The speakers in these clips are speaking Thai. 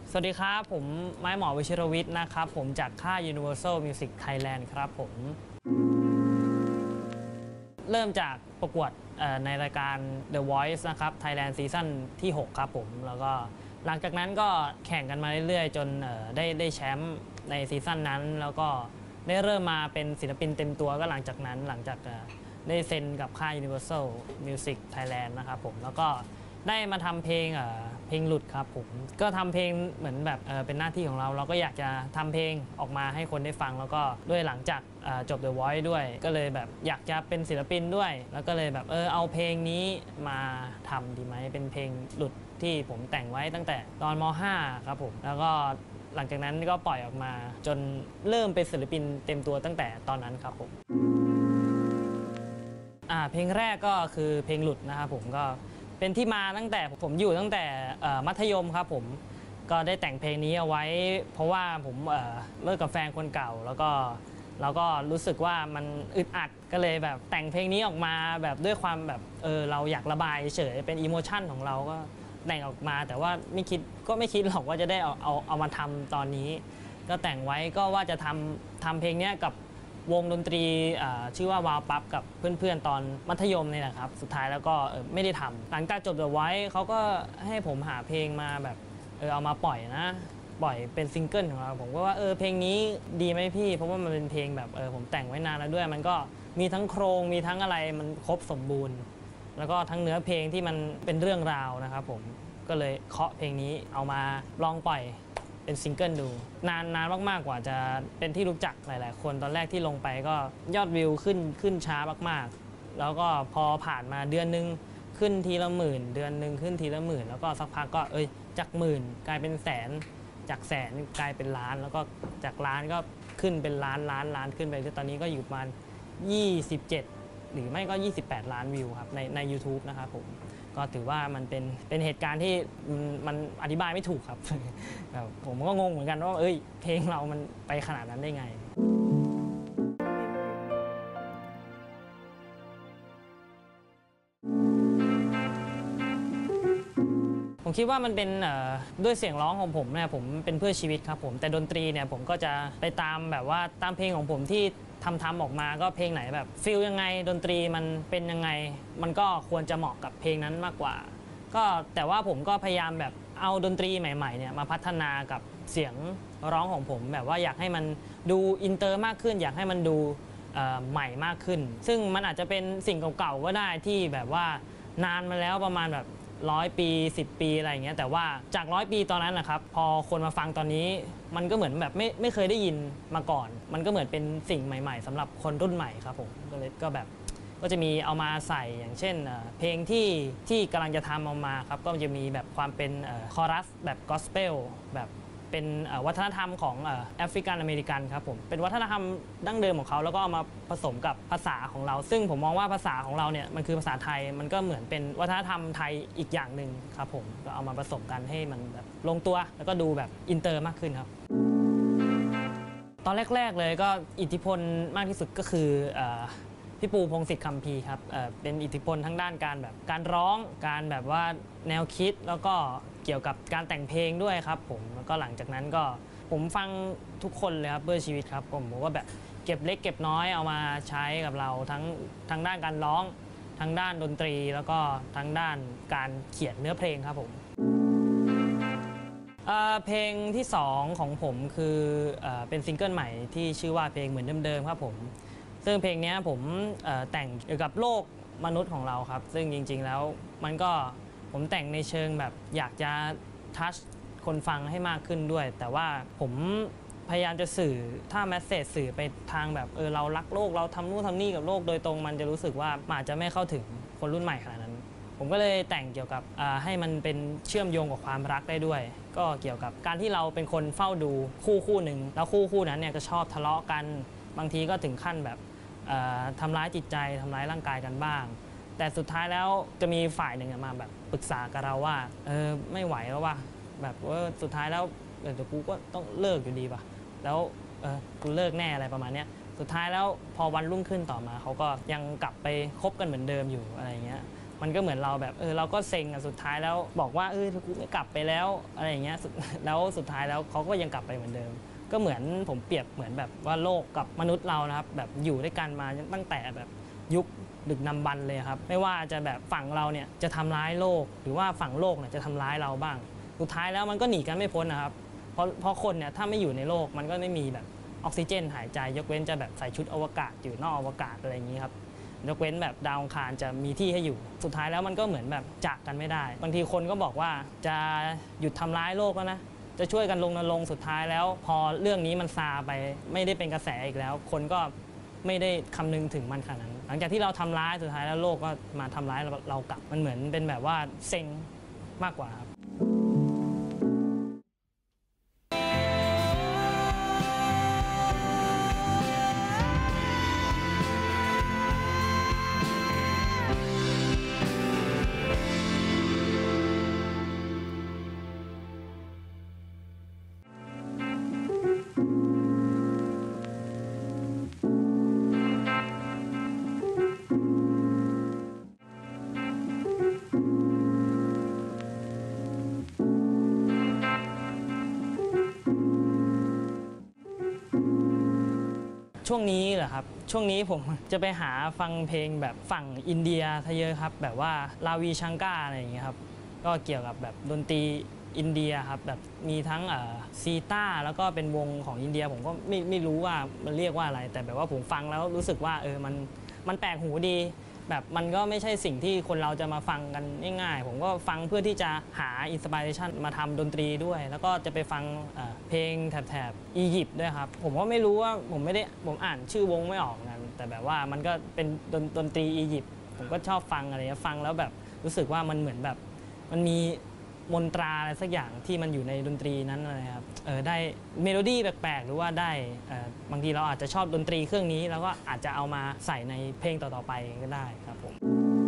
สวัสดีครับผมไม้หมอวชิรวิทย์นะครับผมจากค่าย Universal Music Thailand ครับผมเริ่มจากประกวดในรายการ The Voice นะครับ Thailand ซีซั่นที่6ครับผมแล้วก็หลังจากนั้นก็แข่งกันมาเรื่อยๆจนได้แชมป์ในซีซั่นนั้นแล้วก็ได้เริ่มมาเป็นศิลปินเต็มตัวก็หลังจากนั้นหลังจากได้เซ็นกับค่าย Universal Music Thailand นะครับผมแล้วก็ได้มาทำเพลงหลุดครับผมก็ทำเพลงเหมือนแบบเป็นหน้าที่ของเราก็อยากจะทำเพลงออกมาให้คนได้ฟังแล้วก็ด้วยหลังจากจบ The Voice ด้วยก็เลยแบบอยากจะเป็นศิลปินด้วยแล้วก็เลยแบบเอาเพลงนี้มาทำดีไหมเป็นเพลงหลุดที่ผมแต่งไว้ตั้งแต่ตอนม.5 ครับผมแล้วก็หลังจากนั้นก็ปล่อยออกมาจนเริ่มเป็นศิลปินเต็มตัวตั้งแต่ตอนนั้นครับผมเพลงแรกก็คือเพลงหลุดนะครับผมก็เป็นที่มาตั้งแต่ผมอยู่ตั้งแต่มัธยมครับผมก็ได้แต่งเพลงนี้เอาไว้เพราะว่าผมเลิกกับแฟนคนเก่าแล้วก็รู้สึกว่ามันอึดอัดก็เลยแบบแต่งเพลงนี้ออกมาแบบด้วยความแบบเราอยากระบายเฉยเป็นอิโมชันของเราก็แต่งออกมาแต่ว่าไม่คิดหรอกว่าจะได้เอามาทำตอนนี้ก็แต่งไว้ก็ว่าจะทำเพลงนี้กับวงดนตรีชื่อว่าวาวปั๊บกับเพื่อนๆตอนมัธยมนี่แหละครับสุดท้ายแล้วก็ไม่ได้ทำหลังจากจบThe Voiceเขาก็ให้ผมหาเพลงมาแบบเอามาปล่อยนะปล่อยเป็นซิงเกิลของเราผมก็ว่าเพลงนี้ดีไหมพี่เพราะว่ามันเป็นเพลงแบบผมแต่งไว้นานแล้วด้วยมันก็มีทั้งโครงมีทั้งอะไรมันครบสมบูรณ์แล้วก็ทั้งเนื้อเพลงที่มันเป็นเรื่องราวนะครับผมก็เลยเคาะเพลงนี้เอามาลองปล่อยเป็นซิงเกิลดูนานมากๆกว่าจะเป็นที่รู้จักหลายๆคนตอนแรกที่ลงไปก็ยอดวิวขึ้นช้ามากๆแล้วก็พอผ่านมาเดือนนึงขึ้นทีละหมื่นเดือนนึงขึ้นทีละหมื่นแล้วก็สักพักก็จากหมื่นกลายเป็นแสนจากแสนกลายเป็นล้านแล้วก็จากล้านก็ขึ้นเป็นล้านขึ้นไปตอนนี้ก็อยู่ประมาณ27หรือไม่ก็28ล้านวิวครับใน YouTube นะครับผมก็ถือว่ามันเป็นเหตุการณ์ที่มันอธิบายไม่ถูกครับ ผมก็งงเหมือนกันว่าเพลงเรามันไปขนาดนั้นได้ไงผมคิดว่ามันเป็นด้วยเสียงร้องของผมเนี่ยผมเป็นเพื่อชีวิตครับผมแต่ดนตรีเนี่ยผมก็จะไปตามแบบว่าตามเพลงของผมที่ทำออกมาก็เพลงไหนแบบฟีลยังไงดนตรีมันเป็นยังไงมันก็ควรจะเหมาะกับเพลงนั้นมากกว่าก็แต่ว่าผมก็พยายามแบบเอาดนตรีใหม่ๆเนี่ยมาพัฒนากับเสียงร้องของผมแบบว่าอยากให้มันดูอินเตอร์มากขึ้นอยากให้มันดูใหม่มากขึ้นซึ่งมันอาจจะเป็นสิ่งเก่าๆก็ได้ที่แบบว่านานมาแล้วประมาณแบบ100 ปี10 ปีอะไรอย่างเงี้ยแต่ว่าจาก100 ปีตอนนั้นนะครับพอคนมาฟังตอนนี้มันก็เหมือนแบบไม่เคยได้ยินมาก่อนมันก็เหมือนเป็นสิ่งใหม่ๆสำหรับคนรุ่นใหม่ครับผมก็แบบก็จะมีเอามาใส่อย่างเช่นเพลงที่กำลังจะทำออกมาครับก็จะมีแบบความเป็นคอรัสแบบกอสเปลแบบเป็นวัฒนธรรมของแอฟริกันอเมริกันครับผมเป็นวัฒนธรรมดั้งเดิมของเขาแล้วก็เอามาผสมกับภาษาของเราซึ่งผมมองว่าภาษาของเราเนี่ยมันคือภาษาไทยมันก็เหมือนเป็นวัฒนธรรมไทยอีกอย่างหนึ่งครับผมก็เอามาผสมกันให้มันแบบลงตัวแล้วก็ดูแบบอินเตอร์มากขึ้นครับตอนแรกๆเลยก็อิทธิพลมากที่สุดก็คือพี่ปูพงศิษฐ์คัมภีร์ครับเป็นอิทธิพลทั้งด้านการร้องการแบบว่าแนวคิดแล้วก็เกี่ยวกับการแต่งเพลงด้วยครับผมแล้วก็หลังจากนั้นก็ผมฟังทุกคนเลยครับเพื่อชีวิตครับผมก็แบบเก็บเล็กเก็บน้อยเอามาใช้กับเราทั้งด้านการร้องทั้งด้านดนตรีแล้วก็ทั้งด้านการเขียนเนื้อเพลงครับผมเพลงที่2ของผมคือเป็นซิงเกิลใหม่ที่ชื่อว่าเพลงเหมือนเดิมๆครับผมซึ่งเพลงนี้ผมแต่งเกี่ยวกับโลกมนุษย์ของเราครับซึ่งจริงๆแล้วมันก็ผมแต่งในเชิงแบบอยากจะทัชคนฟังให้มากขึ้นด้วยแต่ว่าผมพยายามจะสื่อถ้าแมสเสจสื่อไปทางแบบเรารักโลกเราทำนู่นทำนี่กับโลกโดยตรงมันจะรู้สึกว่าอาจจะไม่เข้าถึงคนรุ่นใหม่ขนาดนั้นผมก็เลยแต่งเกี่ยวกับให้มันเป็นเชื่อมโยงกับความรักได้ด้วยก็เกี่ยวกับการที่เราเป็นคนเฝ้าดูคู่หนึ่งแล้วคู่นั้นเนี่ยก็ชอบทะเลาะกันบางทีก็ถึงขั้นแบบทำร้ายจิตใจทำร้ายร่างกายกันบ้างแต่สุดท้ายแล้วจะมีฝ่ายหนึ่งมาแบบปรึกษากับเราว่าไม่ไหวแล้วว่ะแบบว่าสุดท้ายแล้วเดี๋ยวกูก็ต้องเลิกอยู่ดีป่ะแล้วกูเลิกแน่อะไรประมาณนี้สุดท้ายแล้วพอวันรุ่งขึ้นต่อมาเขาก็ยังกลับไปคบกันเหมือนเดิมอยู่อะไรเงี้ยมันก็เหมือนเราแบบเราก็เซ็งสุดท้ายแล้วบอกว่ากูไม่กลับไปแล้วอะไรอย่างเงี้ยแล้วสุดท้ายแล้วเขาก็ยังกลับไปเหมือนเดิมก็เหมือนผมเปรียบเหมือนแบบว่าโลกกับมนุษย์เรานะครับแบบอยู่ด้วยกันมาตั้งแต่แบบยุคดึกดำบรรพ์เลยครับไม่ว่าจะแบบฝั่งเราเนี่ยจะทำร้ายโลกหรือว่าฝั่งโลกเนี่ยจะทำร้ายเราบ้างสุดท้ายแล้วมันก็หนีกันไม่พ้นนะครับเพราะคนเนี่ยถ้าไม่อยู่ในโลกมันก็ไม่มีแบบออกซิเจนหายใจยกเว้นจะแบบใส่ชุดอวกาศอยู่นอกอวกาศอะไรอย่างนี้ครับยกเว้นแบบดาวอังคารจะมีที่ให้อยู่สุดท้ายแล้วมันก็เหมือนแบบจากกันไม่ได้บางทีคนก็บอกว่าจะหยุดทำร้ายโลกแล้วนะจะช่วยกันรณรงค์สุดท้ายแล้วพอเรื่องนี้มันซาไปไม่ได้เป็นกระแสอีกแล้วคนก็ไม่ได้คำนึงถึงมันขนาดนั้นหลังจากที่เราทำร้ายสุดท้ายแล้วโลกก็มาทำร้ายเรากลับมันเหมือนเป็นแบบว่าเซ็งมากกว่าครับช่วงนี้เหรอครับช่วงนี้ผมจะไปหาฟังเพลงแบบฝั่งอินเดียซะเยอะครับแบบว่าลาวีชังกาอะไรอย่างเงี้ยครับก็เกี่ยวกับแบบดนตรีอินเดียครับแบบมีทั้งซีตาแล้วก็เป็นวงของอินเดียผมก็ไม่รู้ว่ามันเรียกว่าอะไรแต่แบบว่าผมฟังแล้วรู้สึกว่ามันแปลกหูดีแบบมันก็ไม่ใช่สิ่งที่คนเราจะมาฟังกันง่ายๆผมก็ฟังเพื่อที่จะหาอินสปิเรชันมาทำดนตรีด้วยแล้วก็จะไปฟังเพลงแถบอียิปต์ด้วยครับผมก็ไม่รู้ว่าผมอ่านชื่อวงไม่ออกกันแต่แบบว่ามันก็เป็นดนตรีอียิปต์ผมก็ชอบฟังอะไรฟังแล้วแบบรู้สึกว่ามันเหมือนแบบมันมีมนตราอะไรสักอย่างที่มันอยู่ในดนตรีนั้นอะไรครับได้เมโลดี้แปลกๆหรือว่าได้บางทีเราอาจจะชอบดนตรีเครื่องนี้แล้วก็อาจจะเอามาใส่ในเพลงต่อๆไปก็ได้ครับผม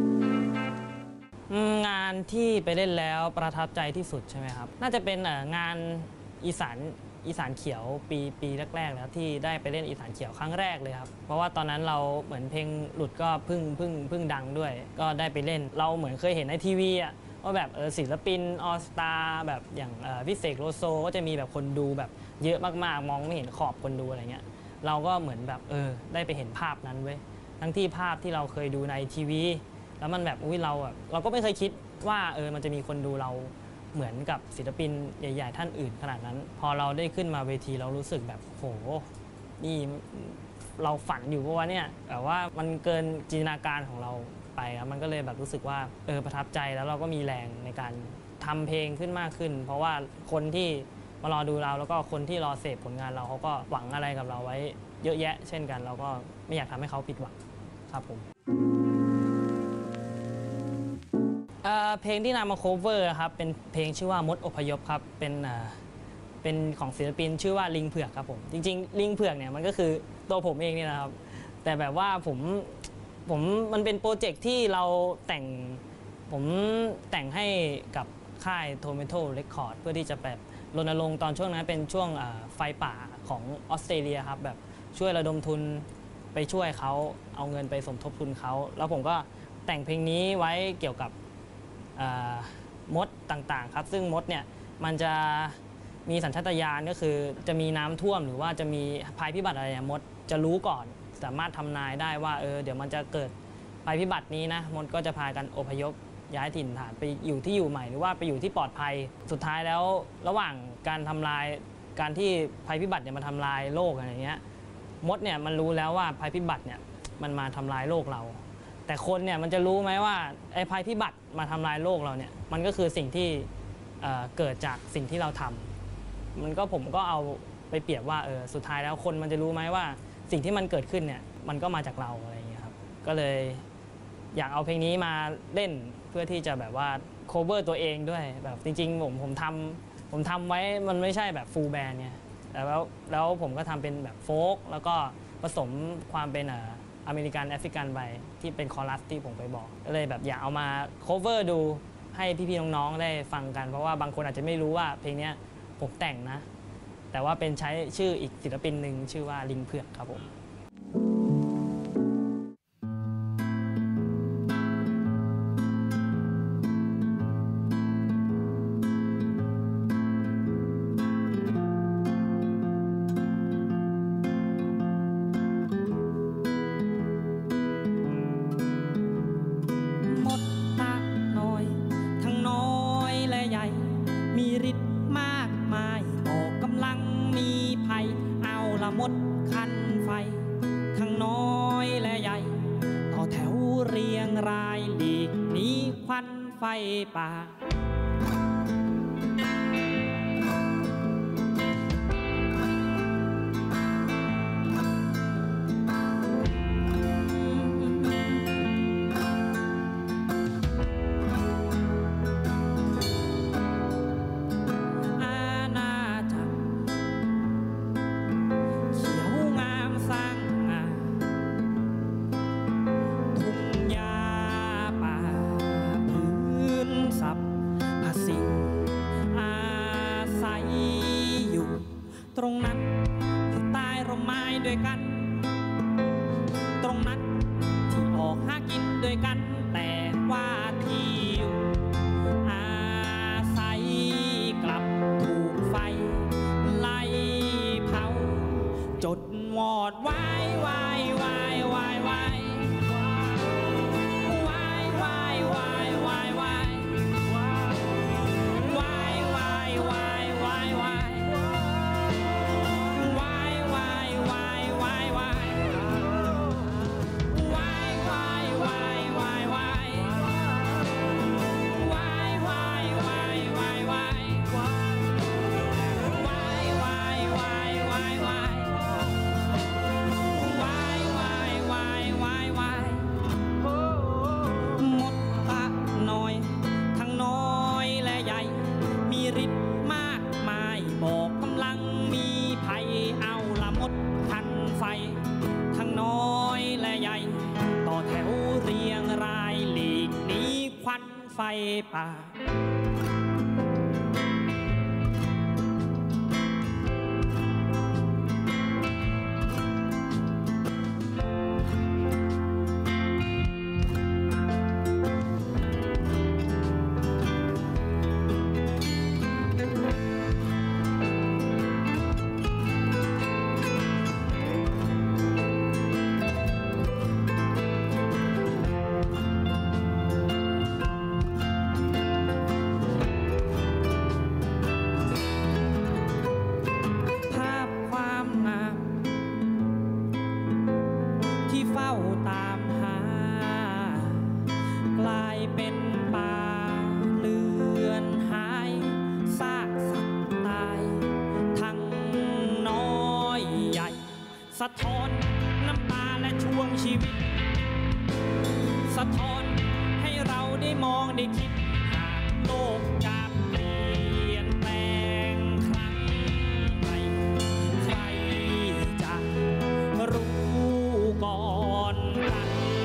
งานที่ไปเล่นแล้วประทับใจที่สุดใช่ไหมครับน่าจะเป็นงานอีสานเขียวปีแรกๆแล้วที่ได้ไปเล่นอีสานเขียวครั้งแรกเลยครับเพราะว่าตอนนั้นเราเหมือนเพลงหลุดก็เพิ่งดังด้วยก็ได้ไปเล่นเราเหมือนเคยเห็นในทีวีว่าแบบศิลปินออสตาแบบอย่างพิเศษโลโซก็จะมีแบบคนดูแบบเยอะมากๆมองไม่เห็นขอบคนดูอะไรเงี้ยเราก็เหมือนแบบได้ไปเห็นภาพนั้นเว้ยทั้งที่ภาพที่เราเคยดูในทีวีแล้วมันแบบเราก็ไม่เคยคิดว่ามันจะมีคนดูเราเหมือนกับศิลปินใหญ่ๆท่านอื่นขนาดนั้นพอเราได้ขึ้นมาเวทีเรารู้สึกแบบโหนี่เราฝันอยู่เพราะว่าเนี่ยแบบว่ามันเกินจินตนาการของเราไปครับมันก็เลยแบบรู้สึกว่าประทับใจแล้วเราก็มีแรงในการทำเพลงขึ้นมากขึ้นเพราะว่าคนที่มารอดูเราแล้วก็คนที่รอเสพผลงานเราเขาก็หวังอะไรกับเราไว้เยอะแยะเช่นกันเราก็ไม่อยากทำให้เขาผิดหวังครับผมเพลงที่นำมาโคเวอร์ครับเป็นเพลงชื่อว่ามดอพยพครับเป็นของศิลปินชื่อว่าลิงเผือกครับผมจริงๆลิงเผือกเนี่ยมันก็คือตัวผมเองนี่นะครับแต่แบบว่าผมมันเป็นโปรเจกต์ที่ผมแต่งให้กับค่าย Tomato Record เพื่อที่จะแบบรณรงค์ตอนช่วงนั้นเป็นช่วงไฟป่าของออสเตรเลียครับแบบช่วยระดมทุนไปช่วยเขาเอาเงินไปสมทบทุนเขาแล้วผมก็แต่งเพลงนี้ไว้เกี่ยวกับมดต่างๆครับซึ่งมดเนี่ยมันจะมีสัญชาตญาณก็คือจะมีน้ำท่วมหรือว่าจะมีภัยพิบัติอะไรมดจะรู้ก่อนสามารถทำนายได้ว่าเดี๋ยวมันจะเกิดภัยพิบัตินี้นะมดก็จะพากันอพยพย้ายถิ่นฐานไปอยู่ที่อยู่ใหม่หรือว่าไปอยู่ที่ปลอดภัยสุดท้ายแล้วระหว่างการทำลายการที่ภัยพิบัติเนี่ยมาทำลายโลกอะไรเงี้ยมดเนี่ยมันรู้แล้วว่าภัยพิบัติเนี่ยมันมาทำลายโลกเราแต่คนเนี่ยมันจะรู้ไหมว่าไอ้ภัยพิบัติมาทำลายโลกเราเนี่ยมันก็คือสิ่งที่เกิดจากสิ่งที่เราทำผมก็เอาไปเปรียบว่าสุดท้ายแล้วคนมันจะรู้ไหมว่าสิ่งที่มันเกิดขึ้นเนี่ยมันก็มาจากเราอะไรอย่างเงี้ยครับก็เลยอยากเอาเพลงนี้มาเล่นเพื่อที่จะแบบว่า cover ตัวเองด้วยแบบจริงๆผมทำไว้มันไม่ใช่แบบฟูลแบนด์ไงแล้วผมก็ทำเป็นแบบโฟล์กแล้วก็ผสมความเป็นอเมริกันแอฟริกันไปที่เป็นคอรัสที่ผมไปบอกก็เลยแบบอยากเอามา cover ดูให้พี่ๆน้องๆได้ฟังกันเพราะว่าบางคนอาจจะไม่รู้ว่าเพลงนี้ผมแต่งนะแต่ว่าเป็นใช้ชื่ออีกศิลปินหนึ่งชื่อว่าลิงเผือกครับผมรียงรายหลีกหนีควันไฟป่าตรงนั้นอยู่ใต้ร่มไม้ด้วยกันตรงนั้นที่ออกหากินด้วยกันแต่ว่าที่อยู่อาศัยกลับถูกไฟไล่เผาจดวอดวายวายวายวายวายวายวายวายวายวายวายวายวายวายวายบอกกำลังมีภัยเอาละมดทันไฟทั้งน้อยและใหญ่ต่อแถวเรียงรายหลีกหนีควันไฟป่าตามหากลายเป็นป่าเลือนหายซากสัตว์ตายทั้งน้อยใหญ่สะท้อนน้ำตาและช่วงชีวิตสะท้อนให้เราได้มองได้คิดหากโลกจะเปลี่ยนแปลงครั้งใหม่ใครจะรู้ก่อนกัน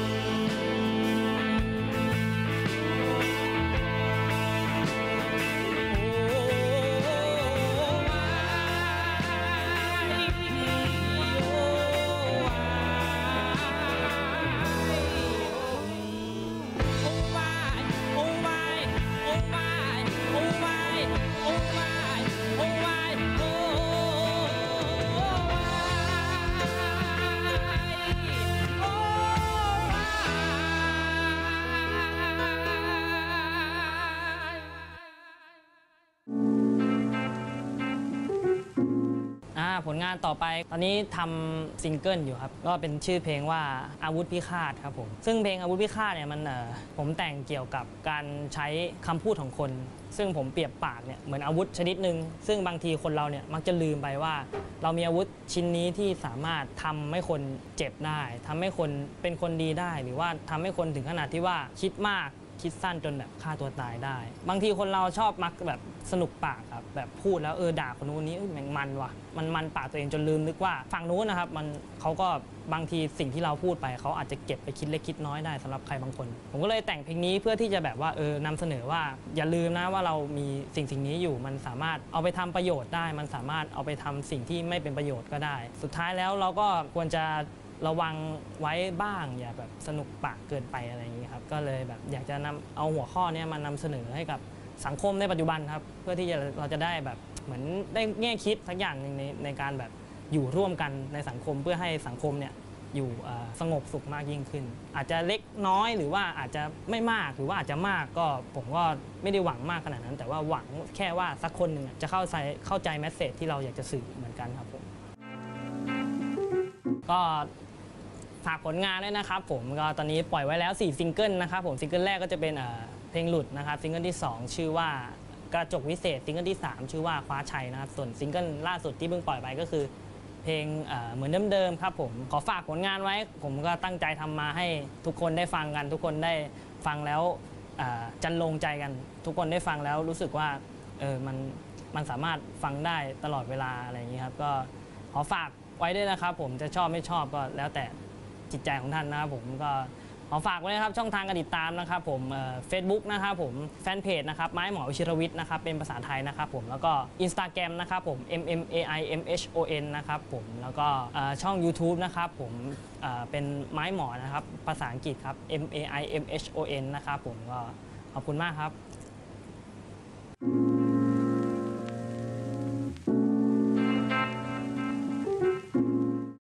ผลงานต่อไปตอนนี้ทำซิงเกิลอยู่ครับก็เป็นชื่อเพลงว่าอาวุธพิฆาตครับผมซึ่งเพลงอาวุธพิฆาตเนี่ยมันผมแต่งเกี่ยวกับการใช้คำพูดของคนซึ่งผมเปรียบปากเนี่ยเหมือนอาวุธชนิดหนึ่งซึ่งบางทีคนเราเนี่ยมักจะลืมไปว่าเรามีอาวุธชิ้นนี้ที่สามารถทำให้คนเจ็บได้ทำให้คนเป็นคนดีได้หรือว่าทำให้คนถึงขนาดที่ว่าคิดมากคิดสั้นจนแบบฆ่าตัวตายได้บางทีคนเราชอบมักแบบสนุกปากครับแบบพูดแล้วด่าคนนู้นนี้แม่งมันว่ะมันปากตัวเองจนลืมนึกว่าฝั่งนู้นนะครับเขาก็บางทีสิ่งที่เราพูดไปเขาอาจจะเก็บไปคิดเล็กคิดน้อยได้สำหรับใครบางคนผมก็เลยแต่งเพลงนี้เพื่อที่จะแบบว่านำเสนอว่าอย่าลืมนะว่าเรามีสิ่งนี้อยู่มันสามารถเอาไปทำประโยชน์ได้มันสามารถเอาไปทำสิ่งที่ไม่เป็นประโยชน์ก็ได้สุดท้ายแล้วเราก็ควรจะระวังไว้บ้างอย่าแบบสนุกปากเกินไปอะไรอย่างนี้ครับก็เลยแบบอยากจะนำเอาหัวข้อนี้มานำเสนอให้กับสังคมในปัจจุบันครับเพื่อที่เราจะได้แบบเหมือนได้แง่คิดสักอย่างหนึ่งในการแบบอยู่ร่วมกันในสังคมเพื่อให้สังคมเนี่ยอยู่สงบสุขมากยิ่งขึ้นอาจจะเล็กน้อยหรือว่าอาจจะไม่มากหรือว่าอาจจะมากก็ผมก็ไม่ได้หวังมากขนาดนั้นแต่ว่าหวังแค่ว่าสักคนหนึ่งจะเข้าใจแมสเสจที่เราอยากจะสื่อเหมือนกันครับผมก็ฝากผลงานด้วยนะครับผมก็ตอนนี้ปล่อยไว้แล้ว4ซิงเกิลนะครับผมซิงเกิลแรกก็จะเป็นเพลงหลุดนะครับซิงเกิลที่2ชื่อว่ากระจกวิเศษซิงเกิลที่3ชื่อว่าคว้าชัยนะครับส่วนซิงเกิลล่าสุดที่เพิ่งปล่อยไปก็คือเพลงเหมือนเดิมๆครับผมขอฝากผลงานไว้ผมก็ตั้งใจทำมาให้ทุกคนได้ฟังกันทุกคนได้ฟังแล้วจันลงใจกันทุกคนได้ฟังแล้วรู้สึกว่ามันสามารถฟังได้ตลอดเวลาอะไรอย่างนี้ครับก็ขอฝากไว้ด้วยนะครับผมจะชอบไม่ชอบก็แล้วแต่จิตใจของท่านนะครับผมก็ขอฝากไว้นะครับช่องทางการติดตามนะครับผมFacebook นะครับผมแฟนเพจนะครับไม้หมอวชิรวิทย์นะครับเป็นภาษาไทยนะครับผมแล้วก็ Instagram นะครับผม MMAIMHON นะครับผมแล้วก็ช่อง YouTube นะครับผมเป็นไม้หมอนะครับภาษาอังกฤษครับ MAIMHON นะครับผมก็ขอบคุณมากครับ